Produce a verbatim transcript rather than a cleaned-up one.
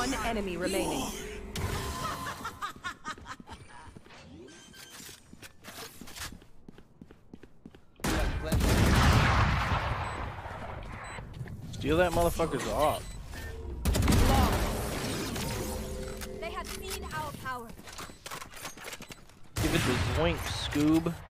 One enemy remaining. Steal that motherfucker's off. They have seen our power. Give it the zoink, Scoob.